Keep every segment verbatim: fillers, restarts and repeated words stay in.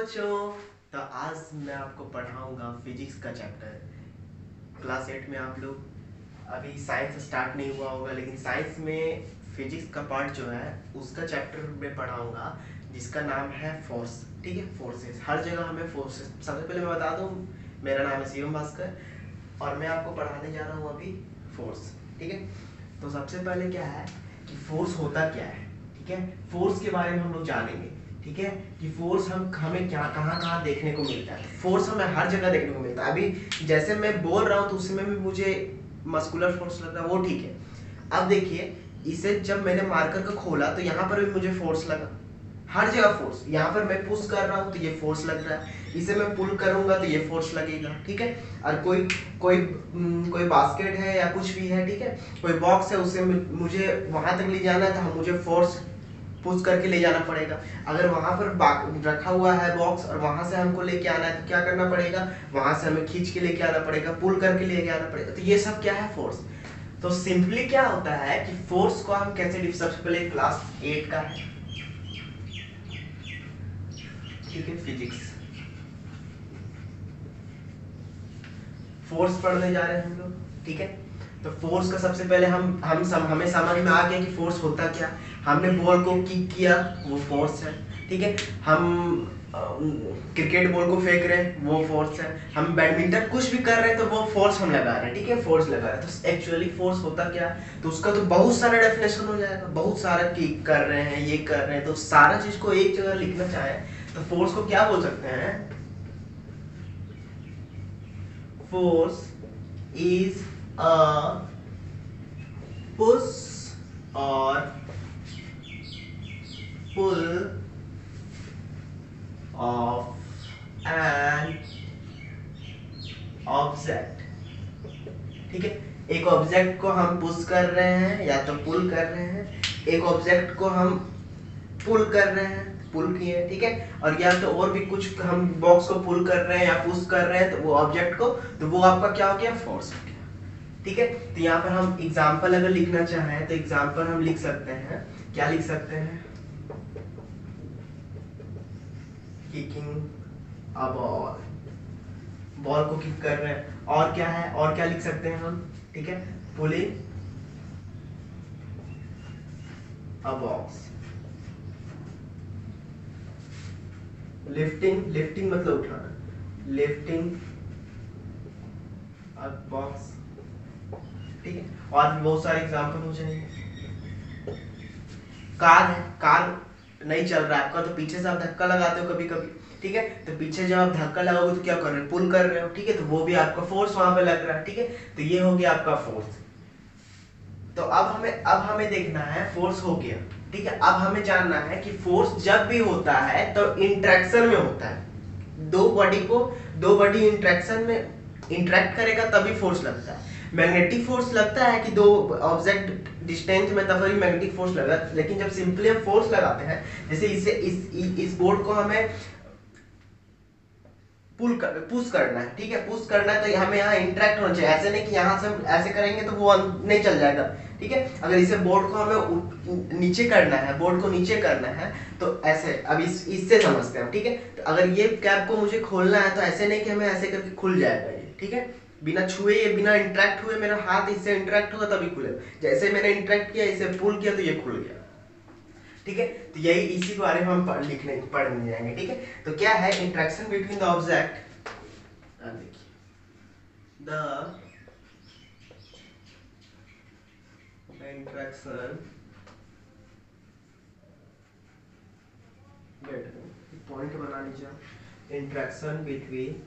बच्चों, तो आज मैं आपको पढ़ाऊंगा फिजिक्स का चैप्टर। क्लास एट में आप लोग अभी साइंस स्टार्ट नहीं हुआ होगा, लेकिन साइंस में फिजिक्स का पार्ट जो है उसका चैप्टर में पढ़ाऊंगा जिसका नाम है फोर्स। ठीक है, फोर्सेस। हर जगह हमें फोर्सेस। सबसे पहले मैं बता दूं, मेरा नाम है शिवम भास्कर और मैं आपको पढ़ाने जा रहा हूँ अभी फोर्स। ठीक है, तो सबसे पहले क्या है कि फोर्स होता क्या है। ठीक है, फोर्स के बारे में हम लोग जानेंगे। ठीक है, कि फोर्स हम हमें क्या कहाँ कहाँ देखने को मिलता है। फोर्स हमें हर जगह देखने को मिलता है। अभी जैसे मैं बोल रहा हूँ तो उसमें भी मुझे मस्कुलर फोर्स लग रहा है, वो ठीक है। अब देखिए, इसे जब मैंने मार्कर को खोला तो यहाँ पर भी मुझे फोर्स लगा। हर जगह फोर्स। यहाँ पर मैं पुश कर रहा हूँ तो ये फोर्स लग रहा है, इसे मैं पुल करूंगा तो ये फोर्स लगेगा। ठीक है, और कोई कोई कोई बास्केट है या कुछ भी है, ठीक है, कोई बॉक्स है, उसे मुझे वहां तक ले जाना है तो मुझे फोर्स पुश करके ले जाना पड़ेगा। अगर वहां पर रखा हुआ है बॉक्स और वहां से हमको लेके आना है तो क्या करना पड़ेगा, वहां से हमें खींच के लेके आना पड़ेगा, पुल करके लेके आना पड़ेगा। तो ये सब क्या है, फोर्स। तो सिंपली क्या होता है कि फोर्स को हम कैसे, सबसे पहले क्लास एट का है, ठीक है, फिजिक्स फोर्स पढ़ने जा रहे हैं हम लोग। ठीक है, तो फोर्स का सबसे पहले हम हम सम, हमें समझ में आ गया कि फोर्स होता क्या। हमने बॉल को किक किया, वो फोर्स है। ठीक है, हम क्रिकेट बॉल को फेंक रहे हैं, वो फोर्स है। हम बैडमिंटन कुछ भी कर रहे हैं तो वो फोर्स हम लगा रहे हैं। ठीक है, फोर्स लगा रहे हैं। तो एक्चुअली फोर्स होता क्या, तो उसका तो बहुत सारा डेफिनेशन हो जाएगा। बहुत सारा किक कर रहे हैं, ये कर रहे हैं, तो सारा चीज को एक जगह लिखना चाहे तो फोर्स को क्या बोल सकते हैं, force is a push or pull of an object। ठीक है, एक ऑब्जेक्ट को हम पुश कर रहे हैं या तो पुल कर रहे हैं, एक ऑब्जेक्ट को हम पुल कर रहे हैं, पुल किए। ठीक है, और या तो और भी कुछ हम बॉक्स को पुल कर रहे हैं या पुश कर रहे हैं तो वो ऑब्जेक्ट को, तो वो आपका क्या हो गया, फोर्स हो गया। ठीक है, तो यहाँ पर हम एग्जांपल अगर लिखना चाहें तो एग्जांपल हम लिख सकते हैं, क्या लिख सकते हैं, किकिंग अ बॉल, बॉल को किक कर रहे हैं। और क्या है, और क्या लिख सकते हैं हम, ठीक है, pulling a box, lifting, lifting मतलब उठाना, लिफ्टिंग अ बॉक्स। ठीक है, और भी बहुत सारे एग्जांपल हो जाएंगे। कार है, कार नहीं चल रहा है आपका तो पीछे से आप धक्का लगाते हो कभी कभी। ठीक है, तो पीछे जब आप धक्का लगाओगे तो क्या कर रहे हो, पुल कर रहे हो। ठीक है, तो वो भी आपका फोर्स वहां पे लग रहा है। ठीक है, तो ये हो गया आपका फोर्स। तो अब हमें अब हमें देखना है, फोर्स हो गया। ठीक है, अब हमें जानना है कि फोर्स जब भी होता है तो इंटरेक्शन में होता है। दो बॉडी को दो बॉडी इंटरेक्शन में इंटरेक्ट करेगा तभी फोर्स लगता है। मैग्नेटिक फोर्स लगता है कि दो ऑब्जेक्ट डिस्टेंस में, तब भी मैग्नेटिक फोर्स लगा। लेकिन जब सिंपली हम फोर्स लगाते हैं, जैसे इसे इस इस बोर्ड को हमें पुल कर, पुश करना है। ठीक है, पुश करना है तो हमें यहाँ इंटरेक्ट होना चाहिए। ऐसे नहीं कि यहाँ से हम ऐसे करेंगे तो वो नहीं चल जाएगा। ठीक है, अगर इसे बोर्ड को हमें नीचे करना है, बोर्ड को नीचे करना है तो ऐसे, अब इस इससे समझते हैं। ठीक है, तो अगर ये कैप को मुझे खोलना है तो ऐसे नहीं कि हमें ऐसे करके खुल जाएगा ये। ठीक है, बिना छुए, ये बिना इंटरेक्ट हुए मेरा हाथ इससे इंटरेक्ट होगा तभी खुलेगा। जैसे मैंने इंटरेक्ट किया, इसे पुल किया तो ये खुल गया। ठीक है, तो यही इसी के बारे में हम पढ़ लिखने पढ़ने जाएंगे। ठीक है, तो क्या है, इंटरेक्शन बिटवीन द ऑब्जेक्ट, देखिए, द इंटरेक्शन पॉइंट बना लीजिए, interaction between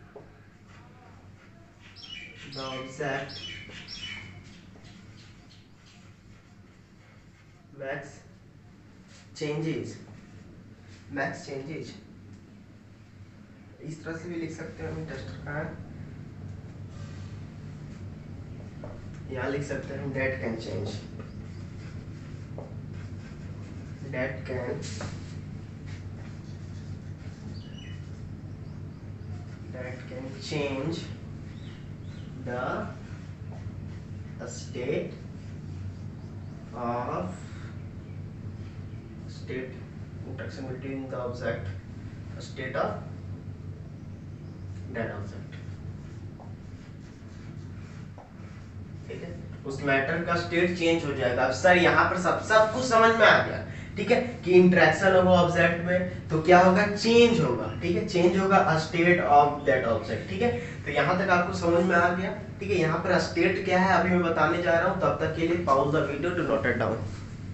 the object makes changes, makes changes, इस तरह से भी लिख सकते हैं हम टेस्ट का। यहाँ लिख सकते हैं that can change, that can that can change the state of state interaction between the object state of that object, ठीक है, उस मैटर का स्टेट चेंज हो जाएगा। अब सर यहाँ पर सब सब कुछ समझ में आ गया, ठीक है, कि इंटरेक्शन होगा ऑब्जेक्ट में तो क्या होगा, चेंज होगा, ठीक है, चेंज होगा a state of that object, ठीक है। तो यहाँ तक आपको समझ में आ गया, ठीक है। यहाँ पर स्टेट क्या है अभी मैं बताने जा रहा हूँ, तब तक के लिए pause the video to note it down.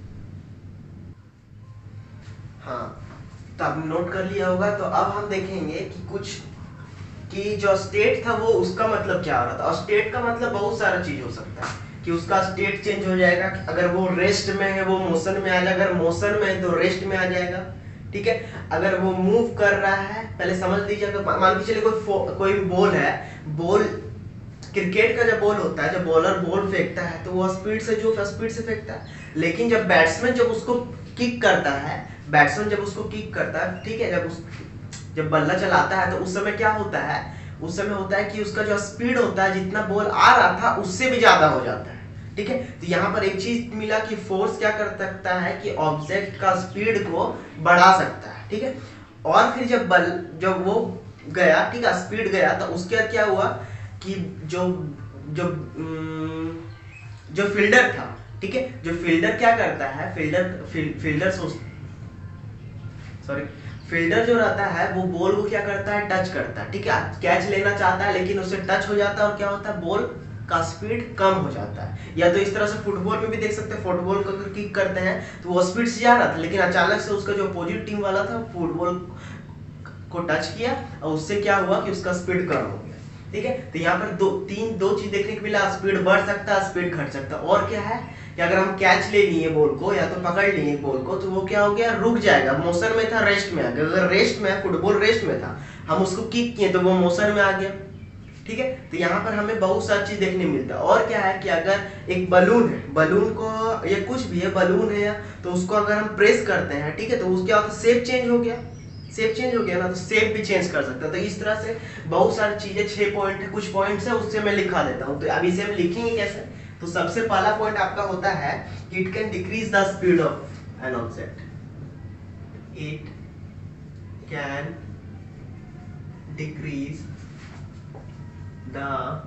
हाँ, तो आपने नोट कर लिया होगा। तो अब हम देखेंगे कि कुछ कि जो स्टेट था वो उसका मतलब क्या हो रहा था। और स्टेट का मतलब बहुत सारा चीज हो सकता है, कि उसका स्टेट चेंज हो जाएगा, अगर वो रेस्ट में है वो मोशन में आ जाएगा, अगर मोशन में है तो रेस्ट में आ जाएगा, ठीक है। अगर वो मूव कर रहा है, पहले समझ लीजिए, मान के चलिए कोई कोई बॉल है, बॉल क्रिकेट का जब बॉल होता है, जब बॉलर बॉल फेंकता है तो वो स्पीड से जो स्पीड से फेंकता है, लेकिन जब बैट्समैन जब उसको किक करता है, बैट्समैन जब उसको किक करता है, ठीक है, जब उस जब बल्ला चलाता है तो उस समय क्या होता है, उस समय होता है कि उसका जो स्पीड होता है, जितना बॉल आ रहा था उससे भी ज्यादा हो जाता है, ठीक है। तो यहाँ पर एक चीज मिला कि फोर्स क्या कर सकता है कि ऑब्जेक्ट का स्पीड को बढ़ा सकता है, ठीक है। और फिर जब बल जब वो गया, ठीक है, स्पीड गया, तो उसके बाद क्या हुआ कि जो जो जो फील्डर था, ठीक है, जो फील्डर क्या करता है, फील्डर फील्डर सॉरी फील्डर जो रहता है वो बॉल को क्या करता है, टच करता है, ठीक है, कैच लेना चाहता है लेकिन उससे टच हो जाता है और क्या होता है, बॉल का स्पीड कम हो जाता है। या तो इस तरह से फुटबॉल में भी देख सकते हैं, फुटबॉल को अगर किक करते हैं तो वो स्पीड से जा रहा था, लेकिन अचानक से उसका जो अपोजिट टीम वाला था फुटबॉल को टच किया और उससे क्या हुआ कि उसका स्पीड कम हो गया, ठीक है। तो यहाँ पर दो तीन दो चीज देखने को मिला, स्पीड बढ़ सकता है, स्पीड घट सकता है। और क्या है कि अगर हम कैच ले लिए बॉल को या तो पकड़ लिए बॉल को तो वो क्या हो गया, रुक जाएगा, मोशन में था रेस्ट में आ गया। अगर रेस्ट में, फुटबॉल रेस्ट में था, हम उसको किक किए तो वो मोशन में आ गया, ठीक है। तो यहाँ पर हमें बहुत सारी चीज देखने मिलता है। और क्या है कि अगर एक बलून है, बलून को या कुछ भी है, बलून है तो उसको अगर हम प्रेस करते हैं, ठीक है, तो उसके बाद शेप चेंज हो गया, शेप चेंज हो गया ना, तो शेप भी चेंज कर सकता है। तो इस तरह से बहुत सारी चीजें, छह पॉइंट है, कुछ पॉइंट्स है, उससे मैं लिखा देता हूँ। तो अब इसे हम लिखेंगे कैसे, तो सबसे पहला पॉइंट आपका होता है कि it can decrease the speed of an object, it can decrease the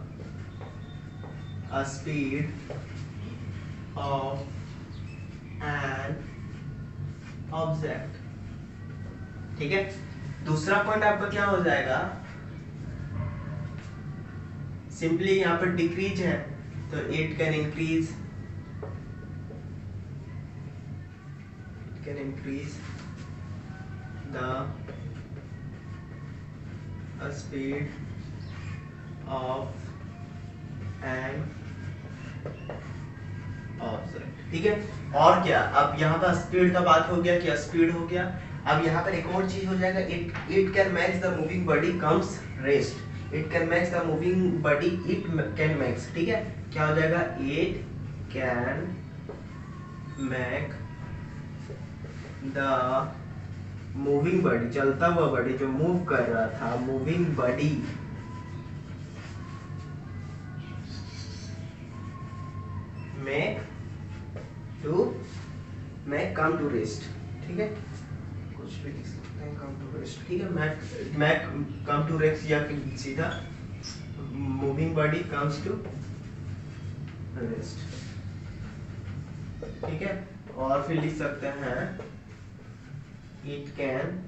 speed of an object, ठीक है। दूसरा पॉइंट आपका क्या हो जाएगा, सिंपली यहाँ पर डिक्रीज है तो it can increase, it can increase the speed of an object, ठीक है। और क्या, अब यहाँ पर स्पीड का बात हो गया कि स्पीड हो गया। अब यहाँ पर एक और चीज हो जाएगा, it it can match the moving body comes rest, it can match the moving body, it can match, ठीक है, क्या हो जाएगा, it can make the moving body, चलता हुआ बॉडी जो मूव कर रहा था, मूविंग बॉडी में टू मैं कम टू रेस्ट, ठीक है, कुछ भी लिख सकते हैं, कम टू रेस्ट, ठीक है, मैं मैं कम टू रेस्ट या फिर सीधा moving body comes to rest, ठीक है। और फिर लिख सकते हैं it can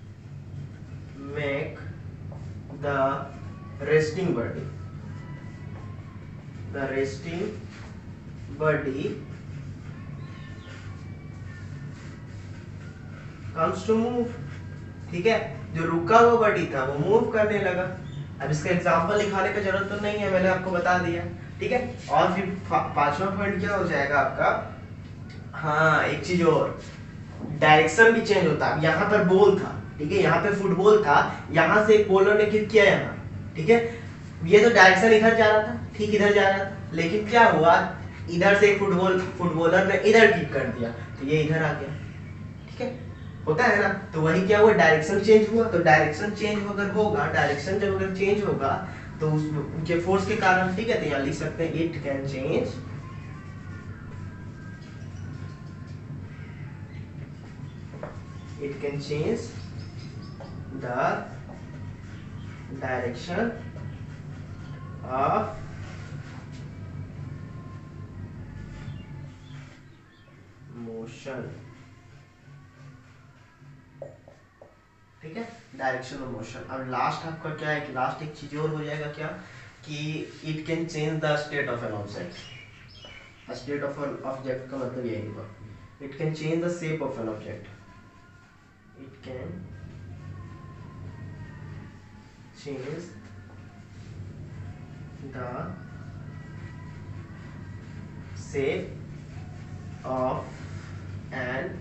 make the resting body, the resting body comes to move, ठीक है, जो रुका हुआ बॉडी था वो मूव करने लगा। अब इसका एग्जांपल लिखाने की जरूरत तो नहीं है, मैंने आपको बता दिया, ठीक है। और फिर पांचवा पॉइंट क्या हो जाएगा आपका, हाँ एक चीज और, डायरेक्शन भी चेंज होता है। यहाँ पर बॉल था, ठीक है, यहाँ पे फुटबॉल था, यहाँ से एक बॉलर ने किक किया यहाँ, ठीक है, ये तो डायरेक्शन इधर जा रहा था, ठीक इधर जा रहा था, लेकिन क्या हुआ, इधर से एक फुटबॉल फुटबॉलर ने इधर किक कर दिया तो ये इधर आ गया, ठीक है, होता है ना। तो वही क्या हुआ, डायरेक्शन चेंज हुआ। तो डायरेक्शन चेंज अगर होगा, डायरेक्शन जब अगर चेंज होगा तो उनके फोर्स के कारण, ठीक है, तो यहाँ लिख सकते हैं it can change it can change the direction of motion. ठीक है, डायरेक्शन ऑफ मोशन। अब लास्ट आपका क्या है कि लास्ट एक चीज और हो जाएगा क्या कि it can change the state of an object. State of an object का मतलब यही हुआ, it can change the shape of an object. It can change the shape of an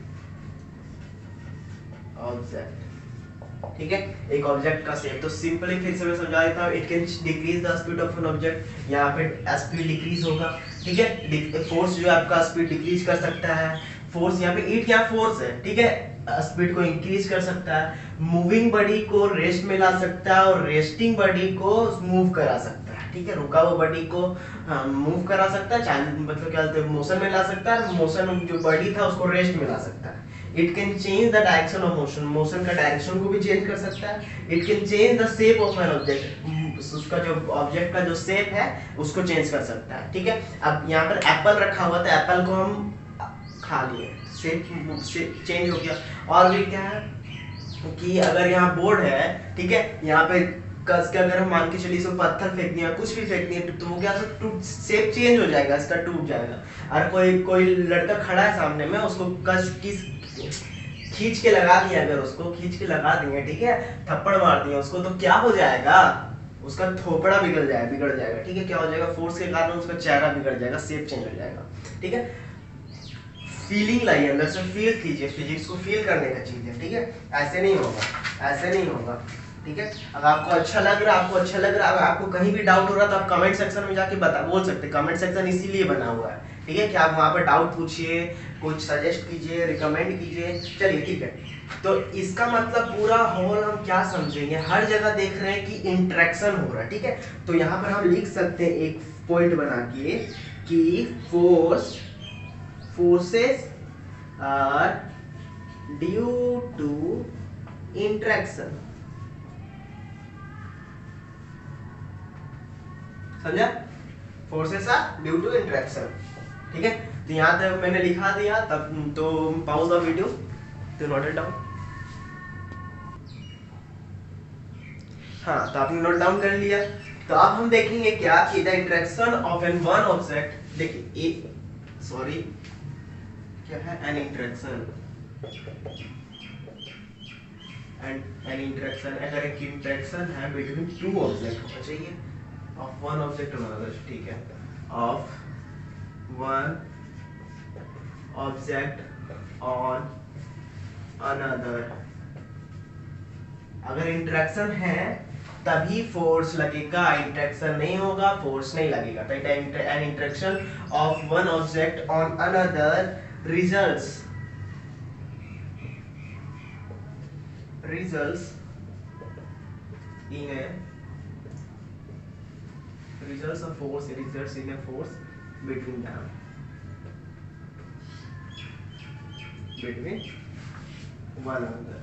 object. ठीक है, एक ऑब्जेक्ट का शेप। तो सिंपली फिर से मैं समझा देता हूं, it can decrease the speed of an object, यहाँ पे स्पीड डिक्रीज होगा। ठीक है, फोर्स जो है आपका स्पीड डिक्रीज कर सकता है। फोर्स यहाँ पे ईट क्या फोर्स है, ठीक है, स्पीड को इंक्रीज कर सकता है। मूविंग बॉडी को रेस्ट में ला सकता है और रेस्टिंग बॉडी को मूव करा सकता है। ठीक है, रुका हुआ बॉडी को मूव करा सकता है, चाहे मतलब क्या बोलते हैं मोशन में ला सकता है, मोशन जो बॉडी था उसको रेस्ट में ला सकता है। It can change the direction of motion, motion का डायरेक्शन को भी चेंज कर सकता है। It can change the shape of an object, उसका जो ऑब्जेक्ट का जो शेप है उसको चेंज कर सकता है। ठीक है, अब यहाँ पर एप्पल रखा हुआ था, एप्पल को हम खा लिए, शेप चेंज हो गया। और भी क्या है कि अगर यहाँ बोर्ड है, ठीक है, यहाँ पे कस के अगर हम मान के चलिए इसको पत्थर फेंक दिया, कुछ भी फेंक दिया, तो वो क्या टूट शेप चेंज हो जाएगा, इसका टूट जाएगा। और कोई कोई लड़का खड़ा है सामने में, उसको कस किस खींच के लगा दिया, अगर उसको खींच के लगा दिए, ठीक है, थप्पड़ मार दिया उसको, तो क्या हो जाएगा, उसका थोपड़ा बिगड़ जाएगा बिगड़ जाएगा। ठीक है, क्या हो जाएगा, फोर्स के कारण उसका चेहरा बिगड़ जाएगा, शेप चेंज हो जाएगा। ठीक है, फीलिंग लाइए अंदर से, फील कीजिए, फिजिक्स को फील करने का चीज है। ठीक है, ऐसे नहीं होगा, ऐसे नहीं होगा। ठीक है, अगर आपको अच्छा लग रहा है, आपको अच्छा लग रहा है, अगर आपको कहीं भी डाउट हो रहा है तो आप कमेंट सेक्शन में जाके बता बोल सकते हैं। कमेंट सेक्शन इसीलिए बना हुआ है, ठीक है, कि आप वहाँ पर डाउट पूछिए, कुछ सजेस्ट कीजिए, रिकमेंड कीजिए। चलिए ठीक है, तो इसका मतलब पूरा होल हम क्या समझेंगे, हर जगह देख रहे हैं कि इंटरेक्शन हो रहा है। ठीक है, तो यहाँ पर हम लिख सकते हैं एक पॉइंट बना के कि force forces are due to interaction. समझा, forces are due to interaction. ठीक है, तो यहाँ तक मैंने लिखा दिया, तब तो pause the video to note it down. हाँ, तो आपने नोट डाउन कर लिया। तो अब हम देखेंगे क्या कि the interaction of an one object, देखिए सॉरी क्या है, an interaction and an interaction, अगर एक इंटरेक्शन है बिटवीन टू ऑब्जेक्ट होना चाहिए, of one object on another। ठीक है, of one object on another, अगर इंटरेक्शन है तभी फोर्स लगेगा, इंटरेक्शन नहीं होगा फोर्स नहीं लगेगा। तो an interaction of one object on another results results in a results of force results in a force between them between one another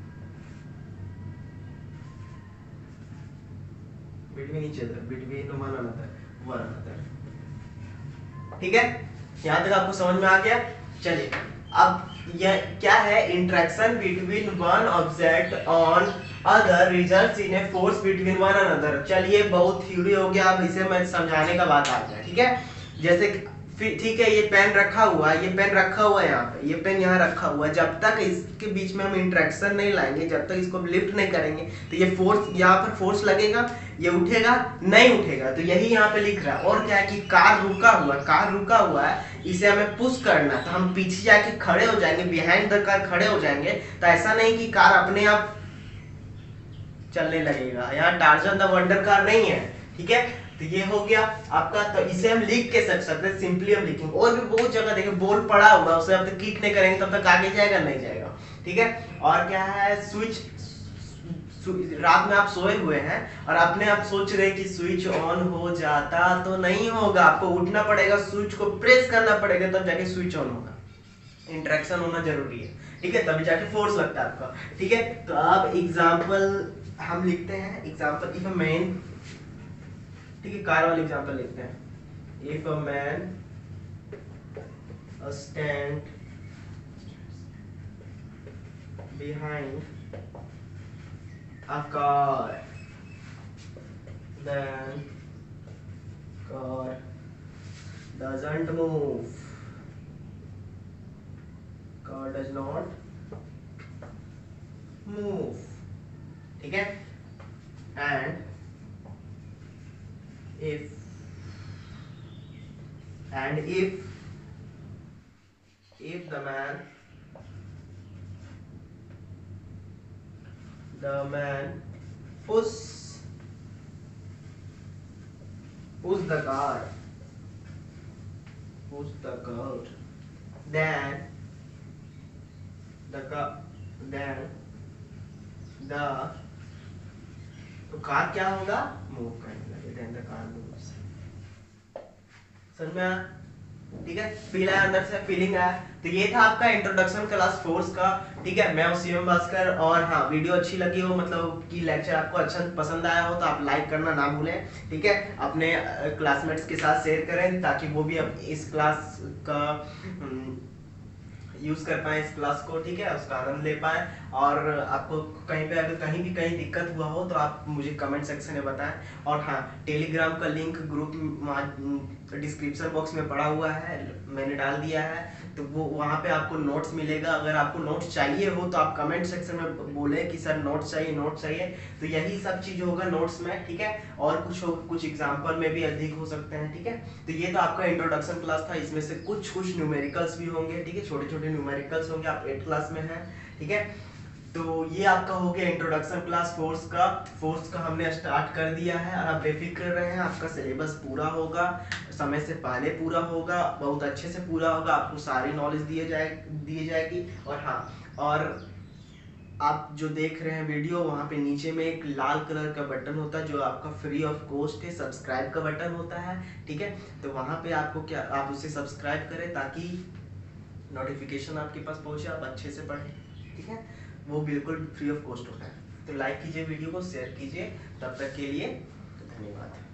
between each other between one another one another। ठीक है, यहाँ तक आपको समझ में आ गया। चलिए, अब यह क्या है, interaction between one object on other results in a force between one another. चलिए, बहुत थ्योरी हो गया, अब इसे मैं समझाने का बात आ गया। ठीक है, जैसे ठीक है, ये पेन रखा हुआ है, ये पेन रखा हुआ है यहाँ पे, ये पेन यहाँ रखा हुआ है, जब तक इसके बीच में हम इंटरेक्शन नहीं लाएंगे, जब तक इसको लिफ्ट नहीं करेंगे, तो ये फोर्स, यहाँ पर फोर्स लगेगा, ये उठेगा नहीं उठेगा। तो यही यहाँ पे लिख रहा है। और क्या है कि कार रुका हुआ कार रुका हुआ है, इसे हमें पुश करना, तो हम पीछे जाके खड़े हो जाएंगे, बिहाइंड द कार खड़े हो जाएंगे। तो ऐसा नहीं कि कार अपने आप चलने लगेगा, यहाँ टार्जन द वंडर कार नहीं है। ठीक है, तो ये हो गया आपका। तो इसे हम लिख के सक सकते हैं, सिंपली हम लिखेंगे। और भी बहुत जगह देखें बॉल पड़ा हुआ, उसे अब तक किक नहीं करेंगे तब तक आगे जाएगा नहीं जाएगा। ठीक है, और क्या है, स्विच, रात में आप सोए हुए हैं और अपने आप सोच रहे हैं कि स्विच ऑन हो जाता, तो नहीं होगा, आपको उठना पड़ेगा, स्विच को प्रेस करना पड़ेगा, तब जाके स्विच ऑन होगा। इंटरेक्शन होना जरूरी है, ठीक है, तभी जाके फोर्स लगता है आपका, ठीक है। तो अब एग्जाम्पल हम लिखते हैं, एग्जाम्पल इफ अ मैन, ठीक है, कार वाले एग्जाम्पल लिखते हैं। If a man stand behind a car, then car doesn't move, car does not move, ठीक है। and if and if if the man the man push push the car push the car then the car then the तो car क्या होगा, move करने लगे, then the car moves। समझ में आया, ठीक है, फील आया, अंदर से फीलिंग आया। तो ये था आपका इंट्रोडक्शन क्लास फोर्स का, ठीक है। मैं हूं शिवम भास्कर, और हाँ, वीडियो अच्छी लगी हो, मतलब कि लेक्चर आपको अच्छा पसंद आया हो, तो आप लाइक करना ना भूलें, ठीक है। अपने क्लासमेट्स के साथ शेयर करें ताकि वो भी अब इस क्लास का यूज कर पाए, इस क्लास को, ठीक है, उसका आनंद ले पाए। और आपको कहीं पे अगर कहीं भी कहीं दिक्कत हुआ हो तो आप मुझे कमेंट सेक्शन में बताएं। और हाँ, टेलीग्राम का लिंक ग्रुप डिस्क्रिप्शन बॉक्स में पड़ा हुआ है, मैंने डाल दिया है, तो वो वहाँ पे आपको नोट्स मिलेगा। अगर आपको नोट्स चाहिए हो तो आप कमेंट सेक्शन में बोले कि सर नोट्स चाहिए, नोट्स चाहिए, तो यही सब चीज होगा नोट्स में, ठीक है। और कुछ हो, कुछ एग्जाम्पल में भी अधिक हो सकते हैं, ठीक है। तो ये तो आपका इंट्रोडक्शन क्लास था, इसमें से कुछ कुछ न्यूमेरिकल्स भी होंगे, ठीक है, छोटे छोटे न्यूमेरिकल्स होंगे, आप एट क्लास में हैं, ठीक है। तो ये आपका हो गया इंट्रोडक्शन क्लास फोर्स का। फोर्स का हमने स्टार्ट कर दिया है, और आप बेफिक्र रहे हैं, आपका सिलेबस पूरा होगा, समय से पहले पूरा होगा, बहुत अच्छे से पूरा होगा, आपको सारी नॉलेज दिए जाए दिए जाएगी। और हाँ, और आप जो देख रहे हैं वीडियो, वहाँ पे नीचे में एक लाल कलर का बटन होता है जो आपका फ्री ऑफ कॉस्ट है, सब्सक्राइब का बटन होता है, ठीक है। तो वहाँ पे आपको क्या, आप उसे सब्सक्राइब करें ताकि नोटिफिकेशन आपके पास पहुँचे, आप अच्छे से पढ़ें, ठीक है। वो बिल्कुल फ्री ऑफ कॉस्ट होता है। तो लाइक कीजिए वीडियो को, शेयर कीजिए। तब तक के लिए धन्यवाद।